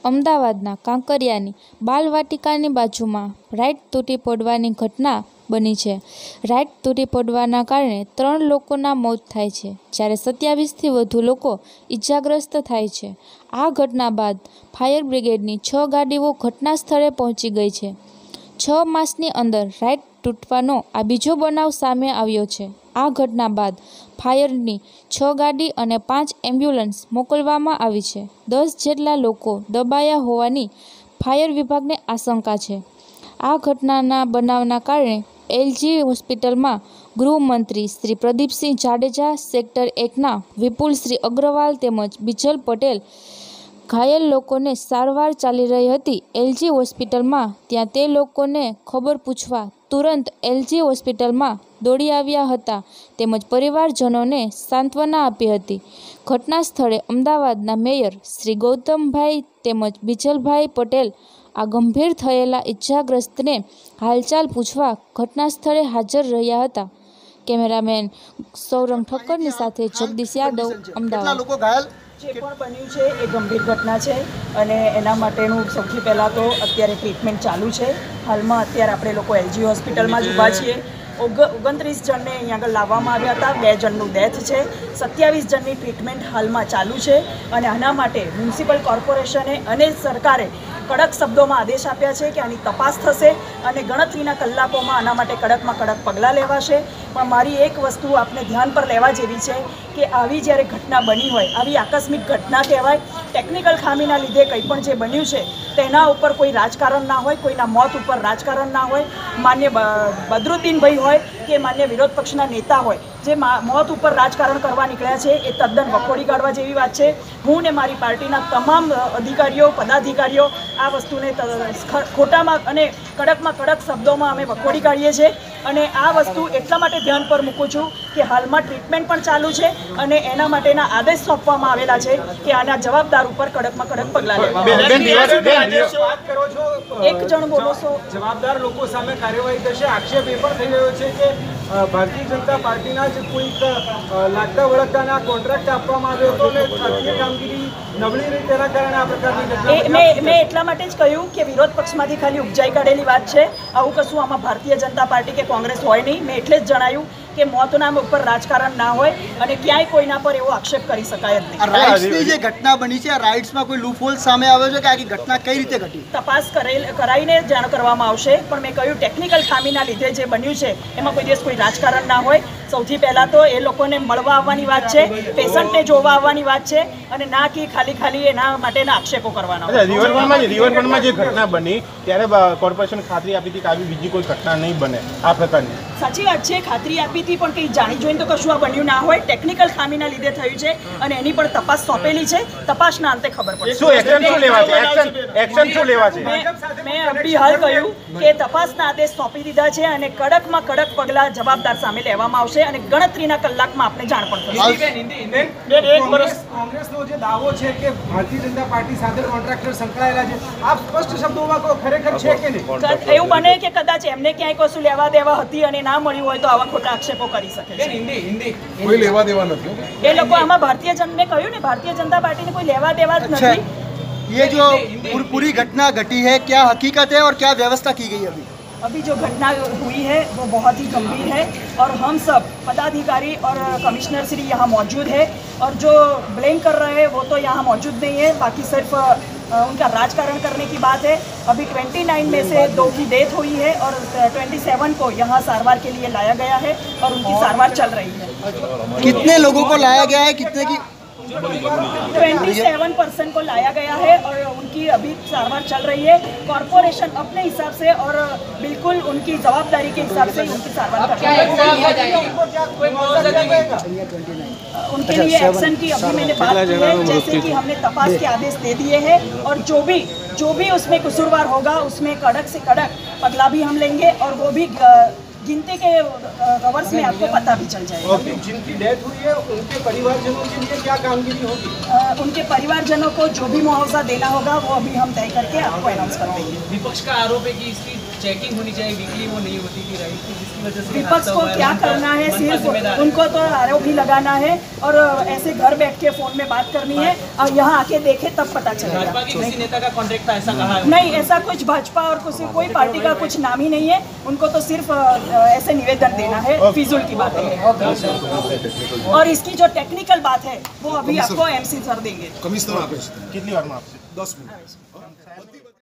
અમદાવાદના કાંકરિયાની બાલવાટિકાની બાજુમાં રાઇડ તૂટી પડવાની ઘટના બની છે। રાઇડ તૂટી પડવાના કારણે 3 લોકોના મોત થાય છે, જ્યારે 27થી વધુ લોકો ઇજાગ્રસ્ત થાય છે। આ ઘટના બાદ ફાયર બ્રિગેડની 6 ગાડીઓ ઘટના સ્થળે પહોંચી ગઈ છે। 6 માસની અંદર રાઇડ તૂટવાનો આ બીજો બનાવ સામે આવ્યો છે। આ ઘટના બાદ ફાયરની 6 ગાડી અને 5 એમ્બ્યુલન્સ મોકલવામાં આવી છે। 10 જેટલા લોકો દબાયા હોવાની ફાયર વિભાગને આશંકા છે। આ ઘટનાના બનાવના કારણે એલજી હોસ્પિટલમાં ગૃહમંત્રી શ્રી પ્રદીપસિંહ જાડેજા, સેક્ટર 1ના વિપુલશ્રી અગ્રવાલ તેમજ બીજલ પટેલ ઘાયલ લોકોને સારવાર ચાલી રહી હતી એલજી હોસ્પિટલમાં, ત્યાં તે લોકોને ખબર પૂછવા તુરંત એલજી હોસ્પિટલમાં દોડી આવ્યા હતા તેમજ પરિવારજનોને સાંત્વના આપી હતી। ઘટના સ્થળે અમદાવાદના મેયર શ્રી ગૌતમભાઈ તેમજ બીજલભાઈ પટેલ આ ગંભીર થયેલા ઇજાગ્રસ્તને હાલચાલ પૂછવા ઘટના સ્થળે હાજર રહ્યા હતા। કેમેરામેન સૌરંગ ઠક્કરની સાથે જગદીશ યાદવ, અમદાવાદ। જે પણ બન્યું છે એ ગંભીર ઘટના છે અને એના માટેનું સૌથી પહેલાં તો અત્યારે ટ્રીટમેન્ટ ચાલુ છે। હાલમાં અત્યારે આપણે લોકો એલજી હોસ્પિટલમાં જ ઊભા છીએ। 29 જણને અહીંયા આગળ લાવવામાં આવ્યા હતા, 2 જણનું ડેથ છે, 27 જણની ટ્રીટમેન્ટ હાલમાં ચાલુ છે અને આના માટે મ્યુનિસિપલ કોર્પોરેશને અને સરકારે કડક શબ્દોમાં આદેશ આપ્યા છે કે આની તપાસ થશે અને ગણતરીના કલાકોમાં આના માટે કડકમાં કડક પગલાં લેવાશે। પણ મારી એક વસ્તુ આપને ધ્યાન પર લેવા જેવી છે કે આવી જ્યારે ઘટના બની હોય, આવી આકસ્મિક ઘટના કહેવાય, ટેકનિકલ ખામીના લીધે કંઈ પણ જે બન્યું છે તેના ઉપર કોઈ રાજકારણ ના હોય, કોઈના મોત ઉપર રાજકારણ ના હોય, માન્ય બદરુદ્દીનભાઈ હોય કે માન્ય વિરોધ પક્ષના નેતા હોય, જે મોત ઉપર રાજકારણ કરવા નીકળ્યા છે એ તદ્દન વખોડી કાઢવા જેવી વાત છે। હું ને મારી પાર્ટીના તમામ અધિકારીઓ, પદાધિકારીઓ આ વસ્તુને ખોટામાં અને કડકમાં કડક શબ્દોમાં અમે વખોડી કાઢીએ છીએ અને આ વસ્તુ એટલા માટે ધ્યાન પર મૂકું છું કે હાલમાં ટ્રીટમેન્ટ પણ ચાલુ છે અને એના માટેના આદેશ સોંપવામાં આવેલા છે કે આના જવાબદાર ઉપર કડકમાં કડક પગલાં લેવા। એક જણ બોલો છો, જવાબદાર લોકો સામે કાર્યવાહી થશે। આક્ષેપ એ પણ થઈ રહ્યો છે કે ભારતીય જનતા પાર્ટીના જ કોઈક લાગતા વળગતાના કોન્ટ્રાક્ટ આપવામાં આવ્યો હતો અને ખાનગી કામગીરી નબળી રહી, તેના કારણે આ પ્રકારની મેં એટલા માટે જ કહ્યું કે વિરોધ પક્ષમાંથી ખાલી ઉપજાઈ કાઢેલી વાત છે। આવું કશું આમાં ભારતીય જનતા પાર્ટી કે કોંગ્રેસ હોય નહીં। મેં એટલે જ જણાવ્યું કે મોતના ઉપર રાજકારણ ના હોય અને ક્યાંય કોઈના પર એવો આક્ષેપ કરી શકાય જ નહીં। રાઇટ્સની જે ઘટના બની છે, આ રાઇટ્સમાં કોઈ લૂપહોલ સામે આવ્યો છે કે આખી ઘટના કઈ રીતે ઘટી? તપાસ કરાઈને જાણ કરવામાં આવશે, પણ મેં કહ્યું ટેકનિકલ ખામીના લીધે જે બન્યું છે એમાં કોઈ દિવસ કોઈ રાજકારણ ના હોય। સૌથી પહેલાં તો એ લોકોને મળવા આવવાની વાત છે, પેશન્ટને જોવા આવવાની વાત છે અને ના કે ખાલી એના માટેના આક્ષેપો કરવાના। રિવરફ્રન્ટમાં જે ઘટના બની ત્યારે કોર્પોરેશન ખાતરી આપી હતી કે આવી બીજી કોઈ ઘટના નહીં બને આ પ્રકારની? સાચી વાત છે, ખાતરી આપી હતી, પણ કંઈ જાણી જોઈને તો કશું આ બન્યું ના હોય। ટેકનિકલ ખામીના લીધે થયું છે અને એની પણ તપાસ સોંપેલી છે। તપાસના અંતે ખબર પડશે। મેં અભી હાલ કહ્યું કે તપાસના આદેશ સોંપી દીધા છે અને કડકમાં કડક પગલાં જવાબદાર સામે લેવામાં આવશે અને ગણતરીના કલાકમાં આપને જાણ પણ થશે। કોંગ્રેસનો જે દાવો છે કે ભારતીય જનતા પાર્ટી સાથે કોન્ટ્રાક્ટર સંકળાયેલા છે, આપ સ્પષ્ટ શબ્દોમાં કહો, ખરેખર છે કે નહીં? એવું બને કે કદાચ એમને ક્યાંય કશું લેવા દેવા હતી અને ના મળ્યું હોય તો આવા ખોટા આક્ષેપો કરી શકે છે। કોઈ લેવા દેવા નથી એ લોકો આમાં ભારતીય જનતા કહ્યું ને, ભારતીય જનતા પાર્ટીને કોઈ લેવા દેવા જ નથી। ये जो पूरी घटना घटी है, क्या हकीकत है और क्या व्यवस्था की गई अभी जो घटना हुई है वो बहुत ही गंभीर है और हम सब पदाधिकारी और कमिश्नर श्री यहाँ मौजूद है और जो ब्लेम कर रहे हैं वो तो यहाँ मौजूद नहीं है, बाकी सिर्फ उनका राजकारण करने की बात है। अभी 29 में से 2 की डेथ हुई है और 27 को यहाँ सारवार के लिए लाया गया है और उनकी सारवार चल रही है। कितने लोगों को लाया गया है, कितने की? 27% को लाया गया है और उनकी अभी सारवार चल रही है। कॉर्पोरेशन अपने हिसाब से और बिल्कुल उनकी जवाबदारी के हिसाब से उनकी सारवार कर रही है। उनके लिए एक्शन की अभी मैंने बात की है, जैसे कि हमने तपास के आदेश दे दिए हैं और जो भी उसमें कसूरवार होगा उसमें कड़क से कड़क पगला भी हम लेंगे और वो भी गिनती के कवर्स में आपको पता भी चल जाएगा। जिनकी डेथ हुई है उनके परिवारजनों के लिए क्या कामगिरी होगी? उनके परिवारजनों को जो भी मुआवजा देना होगा वो अभी हम तय करके आपको अनाउंस कर देंगे। विपक्ष का आरोप है कि इसकी चेकिंग होनी चाहिए वीकली, वो नहीं होती थी राइट, जिसकी वजह से विपक्ष को क्या करना है, सिर्फ उनको तो आरोप भी लगाना है और ऐसे घर बैठ के फोन में बात करनी है और यहाँ आके देखे तब पता चलेगा। भाजपा के किसी नेता का कॉन्ट्रैक्ट था ऐसा कहा है? नहीं, ऐसा कुछ भाजपा और कोई पार्टी का कुछ नाम ही नहीं है, उनको तो सिर्फ ऐसे निवेदन देना है, फिजूल की बात है। और इसकी जो टेक्निकल बात है वो अभी आपको MC सर देंगे। कमिश्नर ऑफिस कितनी बार में आपसे 10 मिनट